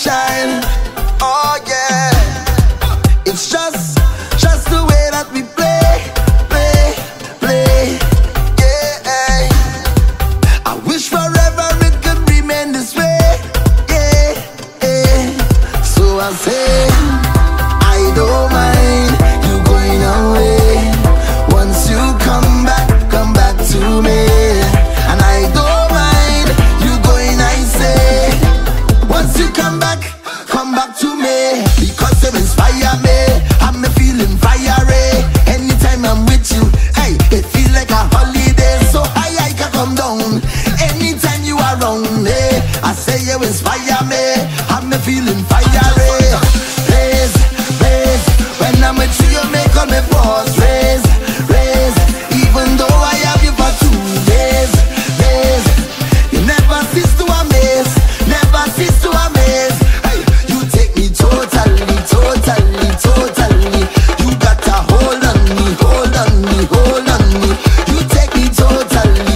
child. Oh yeah, it's just the way that we play. Yeah, I wish forever it could remain this way. Yeah. So I say, I don't mind you going away. Once you come back to me. And I don't mind you going, I say. Once you come back to me. Because you inspire me, I'm feeling fiery. Anytime I'm with you, hey, it feels like a holiday. So high I can come down. Anytime you are around me, I say you inspire me, I'm feeling fiery. Raise, when I'm with you, you make all my boss. Raise, even though I have you for 2 days. You never cease to amaze, hey, you take me totally. You got a hold on me. You take me totally.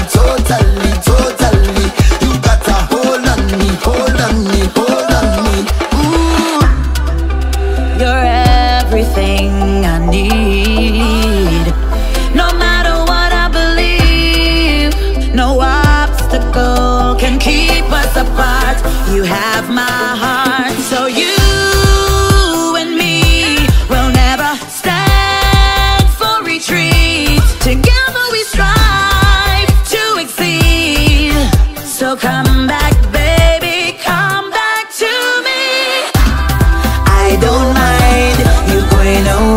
You got a hold on me. Ooh. You're everything I need. No matter what I believe, no obstacle can keep us apart. You have my heart, so you and me will never stand for retreat. Together we strive to exceed. So come back, baby, come back to me. I don't mind you going away.